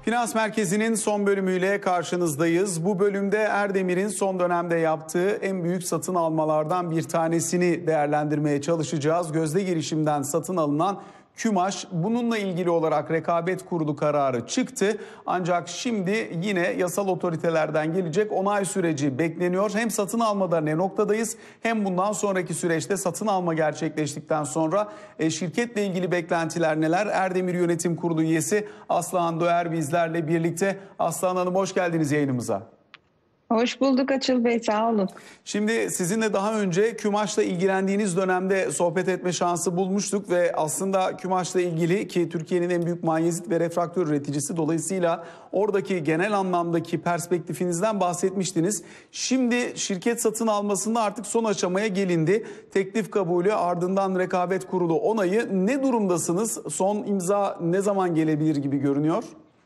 Finans Merkezi'nin son bölümüyle karşınızdayız. Bu bölümde Erdemir'in son dönemde yaptığı en büyük satın almalardan bir tanesini değerlendirmeye çalışacağız. Gözde girişimden satın alınan Kümaş, bununla ilgili olarak rekabet kurulu kararı çıktı. Ancak şimdi yine yasal otoritelerden gelecek onay süreci bekleniyor. Hem satın almada ne noktadayız hem bundan sonraki süreçte satın alma gerçekleştikten sonra şirketle ilgili beklentiler neler? Erdemir Yönetim Kurulu üyesi Aslıhan Doğer bizlerle birlikte. Aslıhan Hanım, hoş geldiniz yayınımıza. Hoş bulduk Açıl Bey, sağ olun. Şimdi sizinle daha önce Kümaş'la ilgilendiğiniz dönemde sohbet etme şansı bulmuştuk ve aslında Kümaş'la ilgili, ki Türkiye'nin en büyük manyezit ve refraktör üreticisi, dolayısıyla oradaki genel anlamdaki perspektifinizden bahsetmiştiniz. Şimdi şirket satın almasında artık son aşamaya gelindi. Teklif kabulü, ardından rekabet kurulu onayı. Ne durumdasınız? Son imza ne zaman gelebilir gibi görünüyor?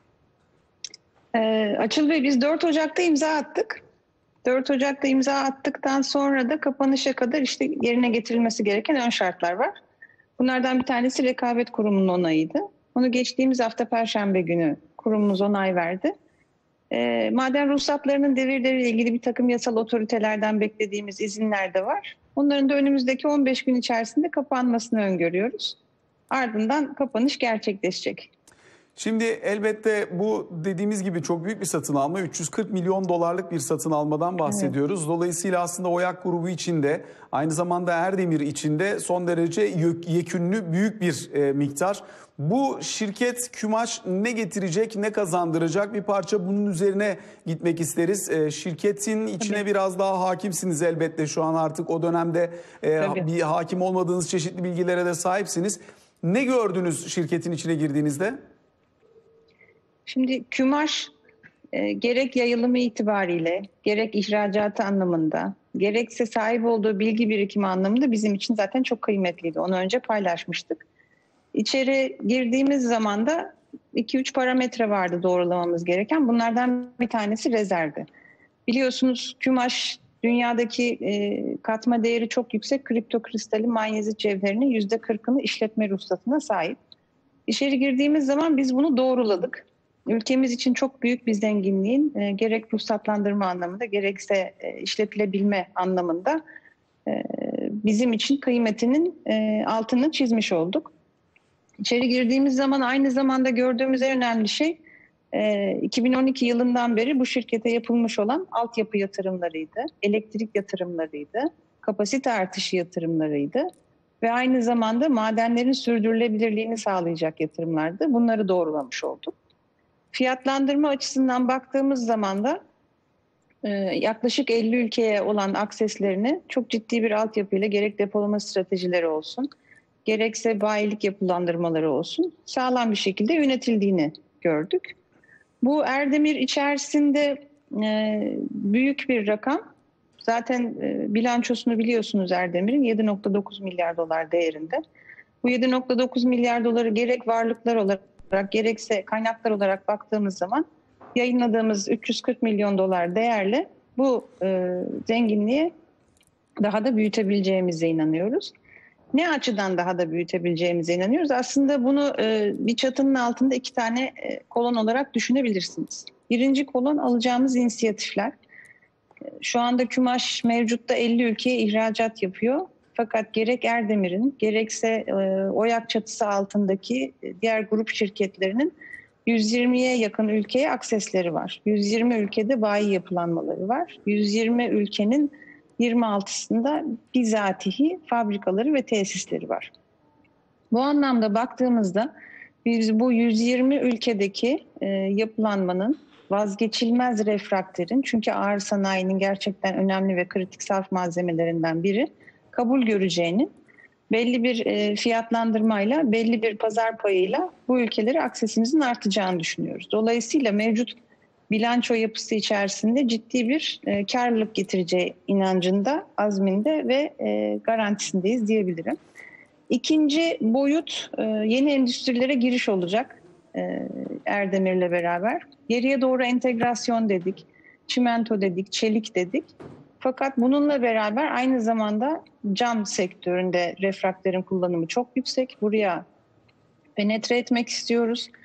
Açıl Bey, biz 4 Ocak'ta imza attık. 4 Ocak'ta imza attıktan sonra da kapanışa kadar işte yerine getirilmesi gereken ön şartlar var. Bunlardan bir tanesi rekabet kurumunun onayıydı. Onu geçtiğimiz hafta Perşembe günü kurumumuz onay verdi. Maden ruhsatlarının devirleriyle ilgili bir takım yasal otoritelerden beklediğimiz izinler de var. Onların da önümüzdeki 15 gün içerisinde kapanmasını öngörüyoruz. Ardından kapanış gerçekleşecek. Şimdi elbette bu dediğimiz gibi çok büyük bir satın alma. 340 milyon dolarlık bir satın almadan bahsediyoruz. Evet. Dolayısıyla aslında Oyak grubu içinde, aynı zamanda Erdemir içinde son derece yekünlü büyük bir miktar. Bu şirket Kümaş ne getirecek, ne kazandıracak? Bir parça bunun üzerine gitmek isteriz. Şirketin içine biraz daha hakimsiniz elbette şu an, artık o dönemde bir hakim olmadığınız çeşitli bilgilere de sahipsiniz. Ne gördünüz şirketin içine girdiğinizde? Şimdi Kümaş gerek yayılımı itibariyle, gerek ihracatı anlamında, gerekse sahip olduğu bilgi birikimi anlamında bizim için zaten çok kıymetliydi. Onu önce paylaşmıştık. İçeri girdiğimiz zaman da 2-3 parametre vardı doğrulamamız gereken. Bunlardan bir tanesi rezervdi. Biliyorsunuz Kümaş dünyadaki katma değeri çok yüksek kripto kristali manyezit cevherinin %40'ını işletme ruhsatına sahip. İçeri girdiğimiz zaman biz bunu doğruladık. Ülkemiz için çok büyük bir zenginliğin gerek ruhsatlandırma anlamında gerekse işletilebilme anlamında bizim için kıymetinin altını çizmiş olduk. İçeri girdiğimiz zaman aynı zamanda gördüğümüz en önemli şey 2012 yılından beri bu şirkete yapılmış olan altyapı yatırımlarıydı, elektrik yatırımlarıydı, kapasite artışı yatırımlarıydı ve aynı zamanda madenlerin sürdürülebilirliğini sağlayacak yatırımlardı. Bunları doğrulamış olduk. Fiyatlandırma açısından baktığımız zaman da yaklaşık 50 ülkeye olan akseslerini çok ciddi bir altyapıyla gerek depolama stratejileri olsun, gerekse bayilik yapılandırmaları olsun sağlam bir şekilde yönetildiğini gördük. Bu Erdemir içerisinde büyük bir rakam. Zaten bilançosunu biliyorsunuz Erdemir'in 7,9 milyar dolar değerinde. Bu 7,9 milyar doları gerek varlıklar olarak gerekse kaynaklar olarak baktığımız zaman yayınladığımız 340 milyon dolar değerle bu zenginliği daha da büyütebileceğimize inanıyoruz. Ne açıdan daha da büyütebileceğimize inanıyoruz? Aslında bunu bir çatının altında 2 tane kolon olarak düşünebilirsiniz. Birinci kolon alacağımız inisiyatifler. Şu anda Kümaş mevcutta 50 ülkeye ihracat yapıyor. Fakat gerek Erdemir'in gerekse Oyak çatısı altındaki diğer grup şirketlerinin 120'ye yakın ülkeye aksesleri var. 120 ülkede bayi yapılanmaları var. 120 ülkenin 26'sında bizatihi fabrikaları ve tesisleri var. Bu anlamda baktığımızda biz bu 120 ülkedeki yapılanmanın vazgeçilmez refraktörün, çünkü ağır sanayinin gerçekten önemli ve kritik saf malzemelerinden biri, kabul göreceğini, belli bir fiyatlandırmayla, belli bir pazar payıyla bu ülkelere aksesimizin artacağını düşünüyoruz. Dolayısıyla mevcut bilanço yapısı içerisinde ciddi bir karlılık getireceği inancında, azminde ve garantisindeyiz diyebilirim. İkinci boyut yeni endüstrilere giriş olacak Erdemir'le beraber. Geriye doğru entegrasyon dedik, çimento dedik, çelik dedik. Fakat bununla beraber aynı zamanda cam sektöründe refraktörün kullanımı çok yüksek. Buraya penetre etmek istiyoruz.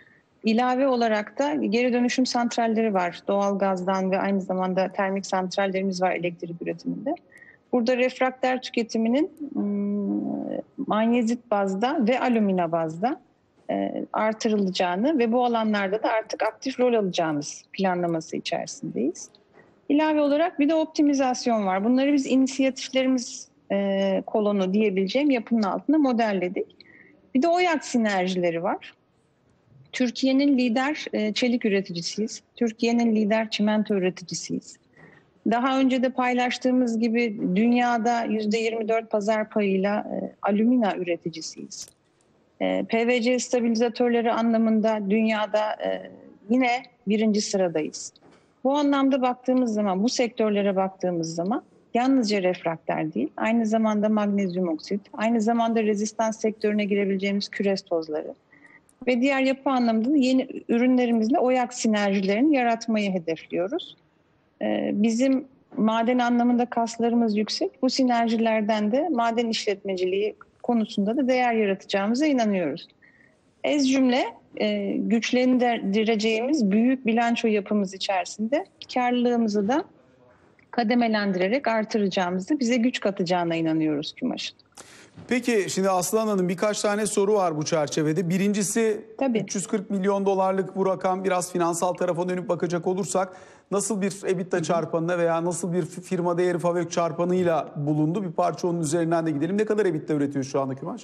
İlave olarak da geri dönüşüm santralleri var. Doğalgazdan ve aynı zamanda termik santrallerimiz var elektrik üretiminde. Burada refraktör tüketiminin manyezit bazda ve alümina bazda artırılacağını ve bu alanlarda da artık aktif rol alacağımız planlaması içerisindeyiz. İlave olarak bir de optimizasyon var. Bunları biz inisiyatiflerimiz kolonu diyebileceğim yapının altında modelledik. Bir de OYAK sinerjileri var. Türkiye'nin lider çelik üreticisiyiz. Türkiye'nin lider çimento üreticisiyiz. Daha önce de paylaştığımız gibi dünyada %24 pazar payıyla alümina üreticisiyiz. PVC stabilizatörleri anlamında dünyada yine birinci sıradayız. Bu anlamda baktığımız zaman, bu sektörlere baktığımız zaman yalnızca refraktör değil, aynı zamanda magnezyum oksit, aynı zamanda rezistans sektörüne girebileceğimiz küres tozları ve diğer yapı anlamında yeni ürünlerimizle OYAK sinerjilerini yaratmayı hedefliyoruz. Bizim maden anlamında kaslarımız yüksek. Bu sinerjilerden de maden işletmeciliği konusunda da değer yaratacağımıza inanıyoruz. Ez cümle güçlendireceğimiz büyük bilanço yapımız içerisinde karlılığımızı da kademelendirerek artıracağımızı, bize güç katacağına inanıyoruz Kümaş'ın. Peki şimdi Aslan Hanım, birkaç tane soru var bu çerçevede. Birincisi, Tabii. 340 milyon dolarlık bu rakam, biraz finansal tarafa dönüp bakacak olursak nasıl bir EBITDA çarpanına veya nasıl bir firma değeri FAVÖK çarpanıyla bulundu? Bir parça onun üzerinden de gidelim. Ne kadar EBITDA üretiyor şu anda Kümaş?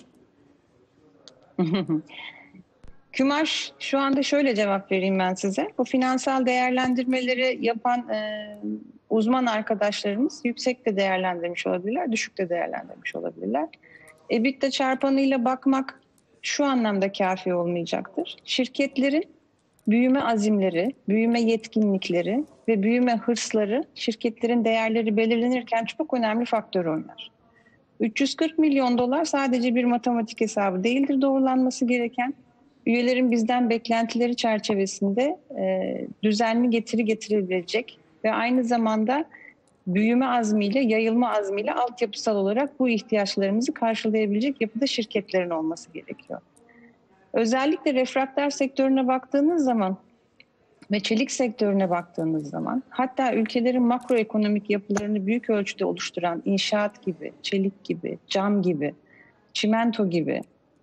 Kümaş, şu anda şöyle cevap vereyim ben size. Bu finansal değerlendirmeleri yapan uzman arkadaşlarımız yüksek de değerlendirmiş olabilirler, düşük de değerlendirmiş olabilirler. EBITDA çarpanıyla bakmak şu anlamda kafi olmayacaktır. Şirketlerin büyüme azimleri, büyüme yetkinlikleri ve büyüme hırsları şirketlerin değerleri belirlenirken çok önemli faktör oynar. 340 milyon dolar sadece bir matematik hesabı değildir doğrulanması gereken. Üyelerin bizden beklentileri çerçevesinde düzenli getiri getirebilecek ve aynı zamanda büyüme azmiyle, yayılma azmiyle altyapısal olarak bu ihtiyaçlarımızı karşılayabilecek yapıda şirketlerin olması gerekiyor. Özellikle refraktör sektörüne baktığınız zaman ve çelik sektörüne baktığınız zaman, hatta ülkelerin makroekonomik yapılarını büyük ölçüde oluşturan inşaat gibi, çelik gibi, cam gibi, çimento gibi,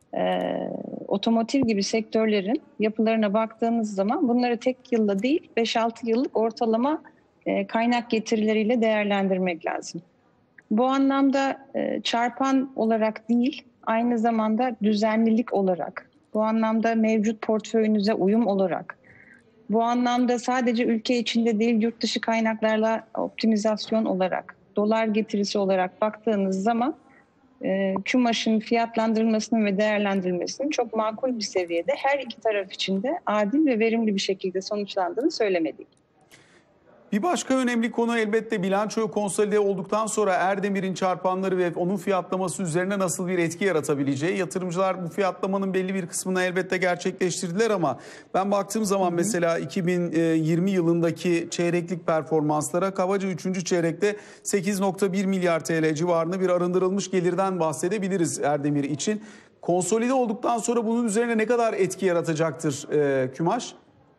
otomotiv gibi sektörlerin yapılarına baktığınız zaman bunları tek yılda değil 5-6 yıllık ortalama kaynak getirileriyle değerlendirmek lazım. Bu anlamda çarpan olarak değil, aynı zamanda düzenlilik olarak, bu anlamda mevcut portföyünüze uyum olarak, bu anlamda sadece ülke içinde değil yurt dışı kaynaklarla optimizasyon olarak, dolar getirisi olarak baktığınız zaman Kümaş'ın fiyatlandırılmasının ve değerlendirilmesinin çok makul bir seviyede her iki taraf için de adil ve verimli bir şekilde sonuçlandığını söylemeliyim. Bir başka önemli konu elbette bilanço konsolide olduktan sonra Erdemir'in çarpanları ve onun fiyatlaması üzerine nasıl bir etki yaratabileceği. Yatırımcılar bu fiyatlamanın belli bir kısmını elbette gerçekleştirdiler ama ben baktığım zaman mesela 2020 yılındaki çeyreklik performanslara kabaca 3. çeyrekte 8,1 milyar TL civarında bir arındırılmış gelirden bahsedebiliriz Erdemir için. Konsolide olduktan sonra bunun üzerine ne kadar etki yaratacaktır Kümaş?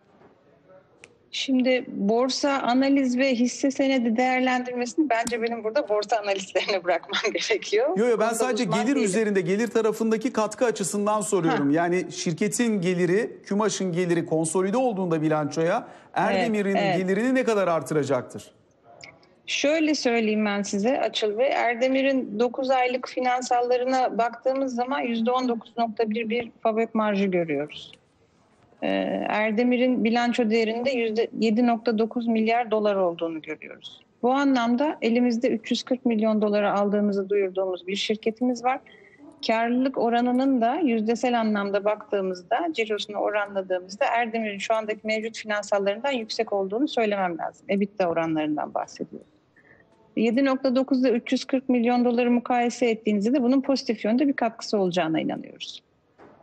Şimdi borsa analiz ve hisse senedi değerlendirmesini bence benim burada borsa analistlerine bırakmam gerekiyor. Yok ben sadece gelir üzerinde, gelir tarafındaki katkı açısından soruyorum. Yani şirketin geliri, Kümaş'ın geliri konsolide olduğunda bilançoya Erdemir'in gelirini ne kadar artıracaktır? Şöyle söyleyeyim ben size Açıl Bey. Erdemir'in 9 aylık finansallarına baktığımız zaman %19,11 FAVÖK marjı görüyoruz. Erdemir'in bilanço değerinde %7,9 milyar dolar olduğunu görüyoruz. Bu anlamda elimizde 340 milyon dolara aldığımızı duyurduğumuz bir şirketimiz var. Karlılık oranının da yüzdesel anlamda baktığımızda, cirosunu oranladığımızda Erdemir'in şu andaki mevcut finansallarından yüksek olduğunu söylemem lazım. EBITDA oranlarından bahsediyoruz. 7,9'da 340 milyon doları mukayese ettiğinizde de bunun pozitif yönde bir katkısı olacağına inanıyoruz.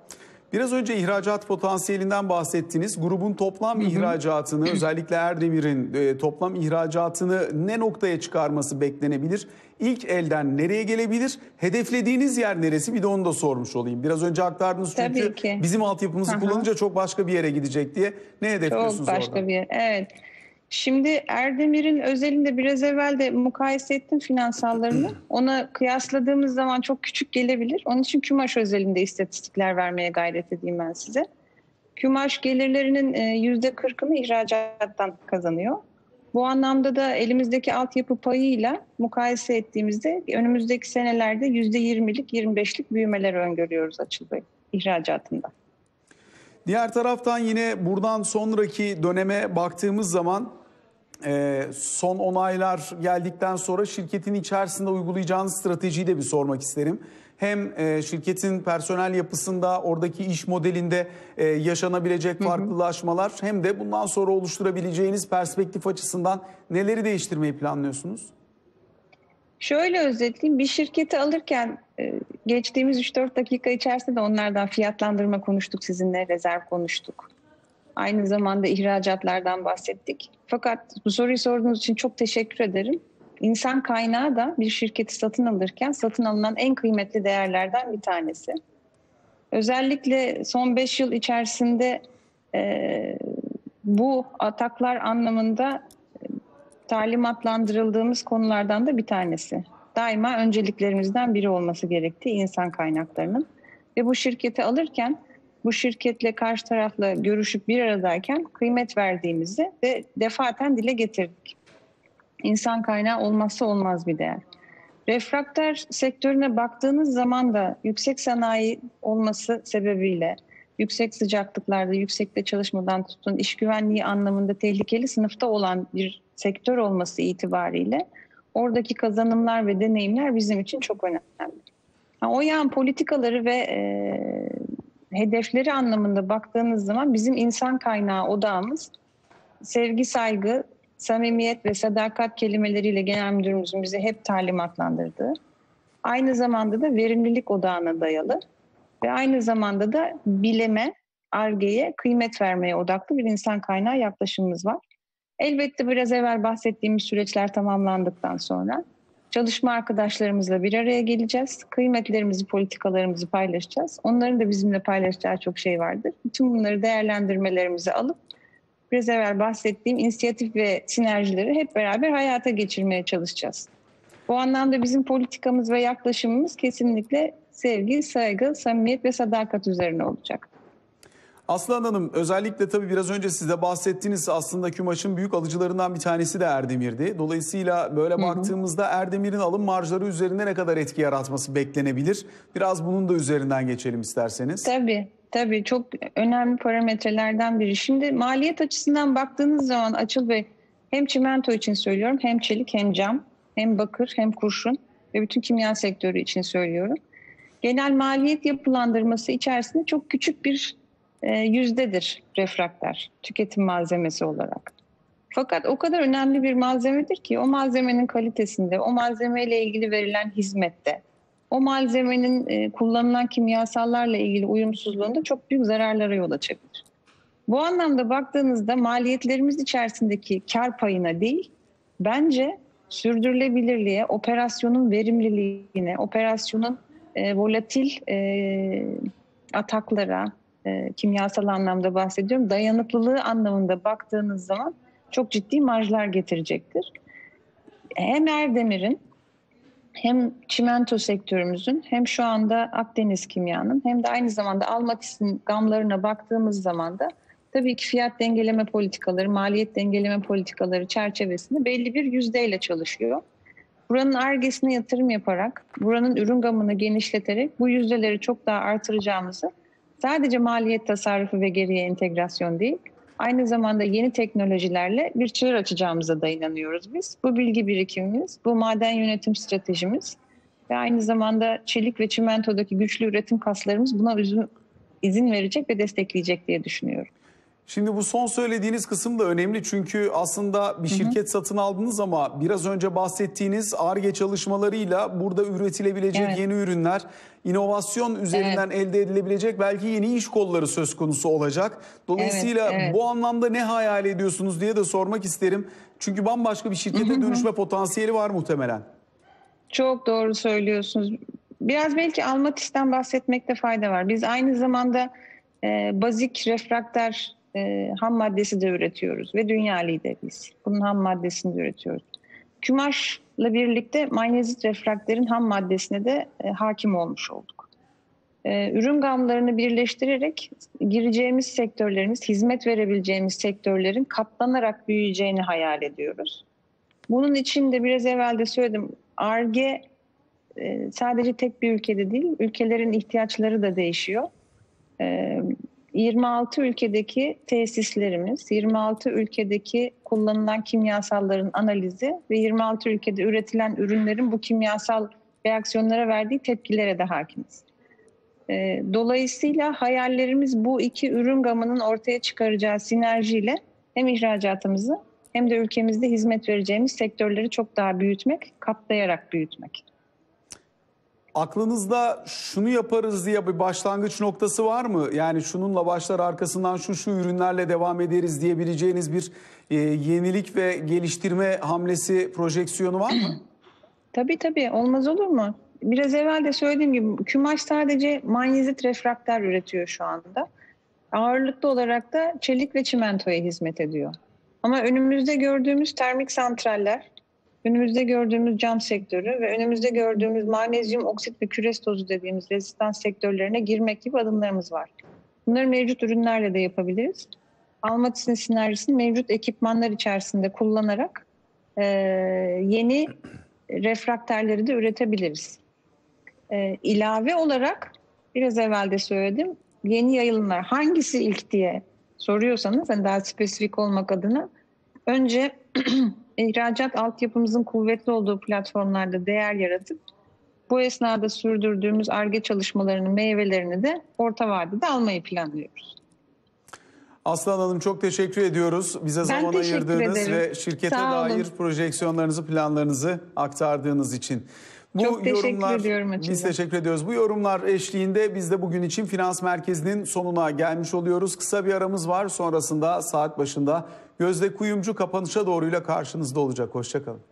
Biraz önce ihracat potansiyelinden bahsettiniz. Grubun toplam ihracatını, özellikle Erdemir'in toplam ihracatını ne noktaya çıkarması beklenebilir? İlk elden nereye gelebilir? Hedeflediğiniz yer neresi? Bir de onu da sormuş olayım. Biraz önce aktardınız çünkü bizim altyapımızı kullanınca çok başka bir yere gidecek diye. Ne hedefliyorsunuz orada? Çok başka bir yer, evet. Şimdi Erdemir'in özelinde biraz evvel de mukayese ettim finansallarını. Ona kıyasladığımız zaman çok küçük gelebilir. Onun için Kümaş özelinde istatistikler vermeye gayret edeyim ben size. Kümaş gelirlerinin %40'ını ihracattan kazanıyor. Bu anlamda da elimizdeki altyapı payıyla mukayese ettiğimizde önümüzdeki senelerde %20'lik, 25'lik büyümeler öngörüyoruz Açıl Bey ihracatında. Diğer taraftan yine buradan sonraki döneme baktığımız zaman son onaylar geldikten sonra şirketin içerisinde uygulayacağınız stratejiyi de bir sormak isterim. Hem şirketin personel yapısında, oradaki iş modelinde yaşanabilecek farklılaşmalar hem de bundan sonra oluşturabileceğiniz perspektif açısından neleri değiştirmeyi planlıyorsunuz? Şöyle özetleyeyim, bir şirketi alırken geçtiğimiz 3-4 dakika içerisinde de onlardan fiyatlandırma konuştuk sizinle, rezerv konuştuk. Aynı zamanda ihracatlardan bahsettik. Fakat bu soruyu sorduğunuz için çok teşekkür ederim. İnsan kaynağı da bir şirketi satın alırken satın alınan en kıymetli değerlerden bir tanesi. Özellikle son 5 yıl içerisinde bu ataklar anlamında talimatlandırıldığımız konulardan da bir tanesi. Daima önceliklerimizden biri olması gerektiği insan kaynaklarının. Ve bu şirketi alırken, bu şirketle karşı tarafla görüşüp bir aradayken kıymet verdiğimizi de defaten dile getirdik. İnsan kaynağı olmazsa olmaz bir değer. Refraktör sektörüne baktığınız zaman da yüksek sanayi olması sebebiyle yüksek sıcaklıklarda, yüksekte çalışmadan tutun, iş güvenliği anlamında tehlikeli sınıfta olan bir sektör olması itibariyle oradaki kazanımlar ve deneyimler bizim için çok önemli. O yan politikaları ve hedefleri anlamında baktığınız zaman bizim insan kaynağı odağımız sevgi, saygı, samimiyet ve sadakat kelimeleriyle genel müdürümüzün bize hep talimatlandırdığı, aynı zamanda da verimlilik odağına dayalı ve aynı zamanda da bileme, Ar-Ge'ye kıymet vermeye odaklı bir insan kaynağı yaklaşımımız var. Elbette biraz evvel bahsettiğimiz süreçler tamamlandıktan sonra çalışma arkadaşlarımızla bir araya geleceğiz. Kıymetlerimizi, politikalarımızı paylaşacağız. Onların da bizimle paylaşacağı çok şey vardır. Bütün bunları değerlendirmelerimizi alıp biraz evvel bahsettiğim inisiyatif ve sinerjileri hep beraber hayata geçirmeye çalışacağız. Bu anlamda bizim politikamız ve yaklaşımımız kesinlikle sevgi, saygı, samimiyet ve sadakat üzerine olacak. Aslan Hanım, özellikle tabii biraz önce siz de bahsettiniz, aslında Kümaş'ın büyük alıcılarından bir tanesi de Erdemir'di. Dolayısıyla böyle baktığımızda Erdemir'in alım marjları üzerinde ne kadar etki yaratması beklenebilir? Biraz bunun da üzerinden geçelim isterseniz. Tabii çok önemli parametrelerden biri. Şimdi maliyet açısından baktığınız zaman Açıl Bey, hem çimento için söylüyorum, hem çelik, hem cam, hem bakır, hem kurşun ve bütün kimya sektörü için söylüyorum. Genel maliyet yapılandırması içerisinde çok küçük bir yüzdedir refraktör tüketim malzemesi olarak. Fakat o kadar önemli bir malzemedir ki o malzemenin kalitesinde, o malzemeyle ilgili verilen hizmette, o malzemenin kullanılan kimyasallarla ilgili uyumsuzluğunda çok büyük zararlara yol açabilir. Bu anlamda baktığınızda maliyetlerimiz içerisindeki kar payına değil, bence sürdürülebilirliğe, operasyonun verimliliğine, operasyonun volatil ataklara, kimyasal anlamda bahsediyorum, dayanıklılığı anlamında baktığınız zaman çok ciddi marjlar getirecektir. Hem Erdemir'in, hem çimento sektörümüzün, hem şu anda Akdeniz Kimya'nın, hem de aynı zamanda Almatis'in gamlarına baktığımız zaman da tabii ki fiyat dengeleme politikaları, maliyet dengeleme politikaları çerçevesinde belli bir yüzdeyle çalışıyor. Buranın Ar-Ge'sine yatırım yaparak, buranın ürün gamını genişleterek bu yüzdeleri çok daha artıracağımızı, sadece maliyet tasarrufu ve geriye entegrasyon değil, aynı zamanda yeni teknolojilerle bir çığır açacağımıza da inanıyoruz biz. Bu bilgi birikimimiz, bu maden yönetim stratejimiz ve aynı zamanda çelik ve çimentodaki güçlü üretim kaslarımız buna izin verecek ve destekleyecek diye düşünüyorum. Şimdi bu son söylediğiniz kısım da önemli çünkü aslında bir şirket satın aldınız ama biraz önce bahsettiğiniz Ar-Ge çalışmalarıyla burada üretilebilecek yeni ürünler, inovasyon üzerinden elde edilebilecek belki yeni iş kolları söz konusu olacak. Dolayısıyla bu anlamda ne hayal ediyorsunuz diye de sormak isterim. Çünkü bambaşka bir şirkete dönüşme potansiyeli var muhtemelen. Çok doğru söylüyorsunuz. Biraz belki Almatis'ten bahsetmekte fayda var. Biz aynı zamanda bazik refrakter ham maddesi de üretiyoruz ve dünya lideriyiz. Bunun ham maddesini de üretiyoruz. Kümaş'la birlikte manyezit refrakterin ham maddesine de hakim olmuş olduk. Ürün gamlarını birleştirerek gireceğimiz sektörlerimiz, hizmet verebileceğimiz sektörlerin katlanarak büyüyeceğini hayal ediyoruz. Bunun için de biraz evvel de söyledim, Ar-Ge sadece tek bir ülkede değil, ülkelerin ihtiyaçları da değişiyor. 26 ülkedeki tesislerimiz, 26 ülkedeki kullanılan kimyasalların analizi ve 26 ülkede üretilen ürünlerin bu kimyasal reaksiyonlara verdiği tepkilere de hakimiz. Dolayısıyla hayallerimiz bu iki ürün gamının ortaya çıkaracağı sinerjiyle hem ihracatımızı hem de ülkemizde hizmet vereceğimiz sektörleri çok daha büyütmek, katlayarak büyütmek. Aklınızda şunu yaparız diye bir başlangıç noktası var mı? Yani şununla başlar, arkasından şu ürünlerle devam ederiz diyebileceğiniz bir yenilik ve geliştirme hamlesi, projeksiyonu var mı? Tabii olmaz olur mu? Biraz evvel de söylediğim gibi Kümaş sadece manyezit refrakter üretiyor şu anda. Ağırlıklı olarak da çelik ve çimentoya hizmet ediyor. Ama önümüzde gördüğümüz termik santraller, önümüzde gördüğümüz cam sektörü ve önümüzde gördüğümüz magnezyum oksit ve küres tozu dediğimiz rezistans sektörlerine girmek gibi adımlarımız var. Bunları mevcut ürünlerle de yapabiliriz. Almatis'in sinerjisini mevcut ekipmanlar içerisinde kullanarak yeni refrakterleri de üretebiliriz. İlave olarak biraz evvel de söyledim, yeni yayılımlar hangisi ilk diye soruyorsanız, yani daha spesifik olmak adına, önce ihracat altyapımızın kuvvetli olduğu platformlarda değer yaratıp bu esnada sürdürdüğümüz Ar-Ge çalışmalarının meyvelerini de orta vadede almayı planlıyoruz. Aslan Hanım, çok teşekkür ediyoruz. Bize zaman ayırdığınız ve şirkete dair projeksiyonlarınızı, planlarınızı aktardığınız için. Çok teşekkür ediyorum. Biz teşekkür ediyoruz. Bu yorumlar eşliğinde biz de bugün için Finans Merkezi'nin sonuna gelmiş oluyoruz. Kısa bir aramız var. Sonrasında saat başında Gözde Kuyumcu kapanışa doğruyla karşınızda olacak. Hoşça kalın.